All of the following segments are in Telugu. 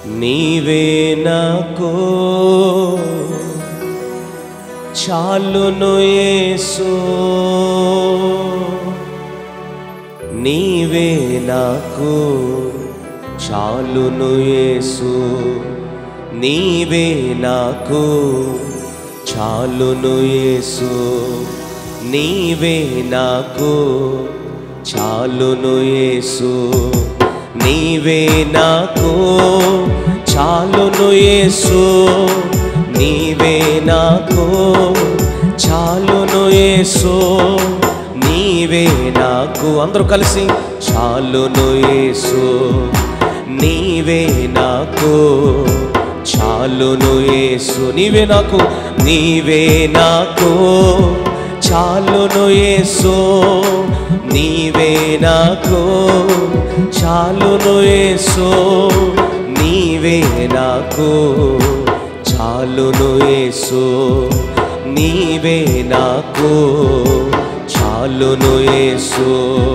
నీవే నాకు చాలును యేసు, నీవే నాకు చాలును యేసు, నీవే నాకు చాలును యేసు, నీవే నాకు చాలును యేసు, నీవే నాకు చాలును యేసు, నీవే నాకు చాలును యేసు, నీవే నాకు అందరూ కలిసి చాలును యేసు, నీవే నాకు చాలును యేసు, నీవే నాకు, నీవే నాకు చాలును యేసు, నీవే నాకు చాలును యేసు, నీవే నాకు చాలును యేసు, నీవే నాకు చాలును యేసు.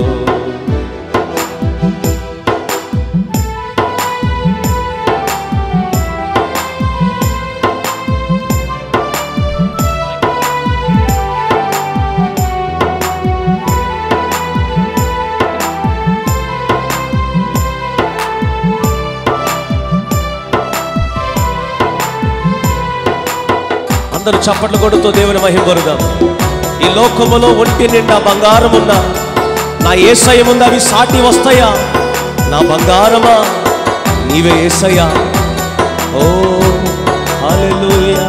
అందరూ చప్పట్లు కొడుతూ దేవుని మహిమపరుదాం. ఈ లోకములో ఒంటి నిండా బంగారం ఉన్నా నా యేసయ్య ముందు అవి సాటి వస్తాయా? నా బంగారమా నీవే యేసయ్యా. ఓ హల్లెలూయా.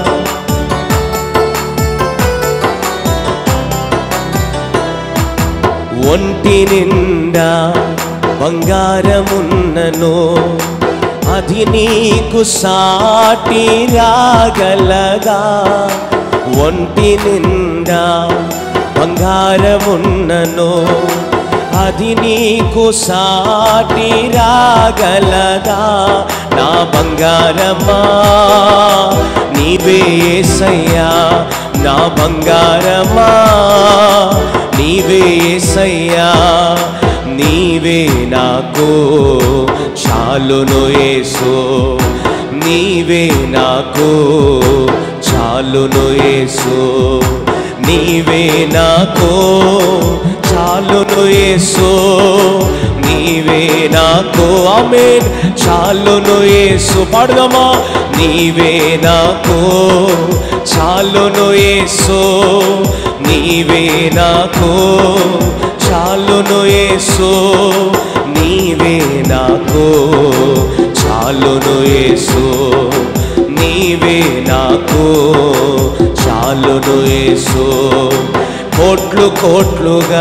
ఒంటి నిండా బంగారమున్నను అది నీకు సాటి రాగలదా? ఒంటి నిండా బంగారమున్నను అది నీకు సాటి రాగలదా? నా బంగారమా నీవే యేసయ్యా, నా బంగారమా నీవే యేసయ్యా, నీవే నాకు చాలును యేసు, నీవే నాకు చాలును యేసు, నీవే నాకు చాలును యేసు, నీవే నాకు ఆమేన్ చాలును యేసు. పాడుదామా? నీవే నాకు చాలును యేసు, నీవే నాకు చాలును యేసు, నీవే నాకు చాలును యేసు, నీవే నాకు చాలును యేసు. కోట్లు కోట్లుగా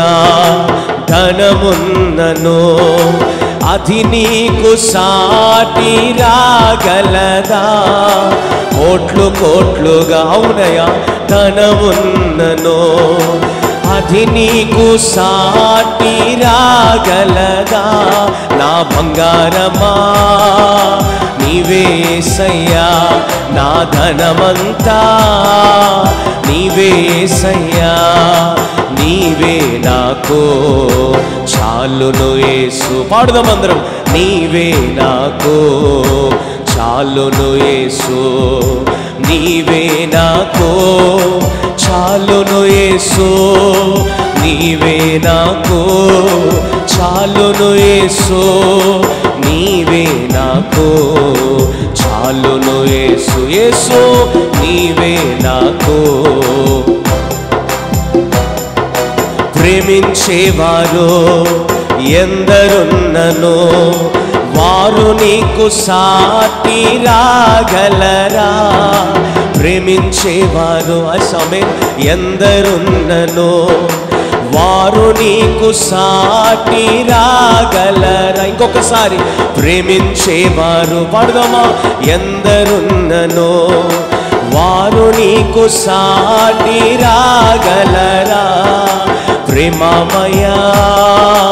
ధనమున్నను అది నీకు సాటి రాగలదా? కోట్లు కోట్లుగా అవునయ్యా ధనమున్నను అది నీకు సాటి రాగలదా? నా బంగారమా నీవే యేసయ్యా, నా ధనమంతా నీవే యేసయ్యా, నీవే నాకు చాలును యేసు. పాడుదాం అందరం. నీవే నాకు చాలును యేసు, నీవే నాకు చాలును యేసు, నీవే నాకు చాలును యేసు, నీవే నాకు చాలును యేసు, యేసు నీవే నాకు. ప్రేమించేవారు ఎందరున్నను వారు నీకు సాటి రాగలరా? ప్రేమించేవారు అసమే ఎందరున్నను వారు నీకు సాటి రాగలరా? ఇంకొకసారి ప్రేమించేవారు పాడుదామా? ఎందరున్నను వారు నీకు సాటి రాగలరా? ప్రేమమయా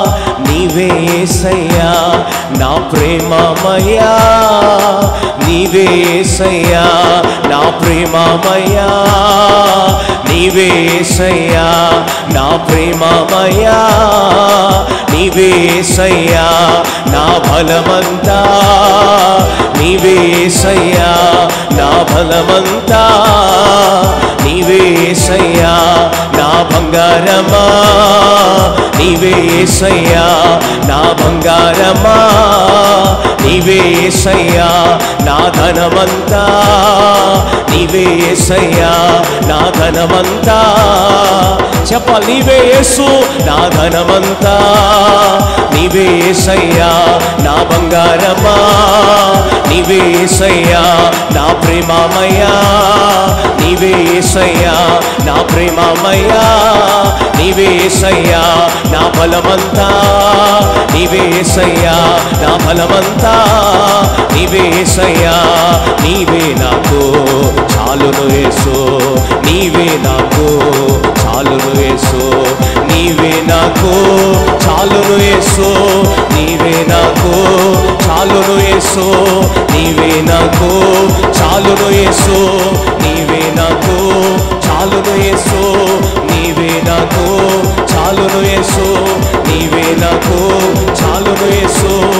నీవే యేసయ్యా, నా ప్రేమమయా నీవే నీవే యేసయ్యా నా ప్రేమమయ్యా, నీవే యేసయ్యా నా ప్రేమమయ్యా, నీవే యేసయ్యా నా బలమంతా, నీవే యేసయ్యా నా బలమంతా, నీవే యేసయ్యా నా బంగారమా, నీవే యేసయ్యా నా బంగారమా, నీవే యేసయ్యా నా ధనమంతా, నీవే యేసయ్యా నా ధనమంతా. చెప్పాలి, నీవే యేసు నా ధనమంతా, నీవే యేసయ్యా నా బంగారమా, నీవే యేసయ్యా నా ప్రేమమయ్యా, నీవే యేసయ్యా నా ప్రేమమయ్యా, నీవే యేసయ్యా నా బలమంతా, నీవే యేసయ్యా నా బలమంతా, నీవే యేసయ్యా, నీవే నాకు చాలును యేసు, నీవే నాకు చాలును యేసు, నీవే నాకు చాలును యేసు, నీవే నాకు చాలును యేసు, నీవే నాకు చాలును యేసు, నీవే నాకు చాలును యేసు, నీవే నాకు చాలును యేసు, నీవే నాకు చాలును యేసు.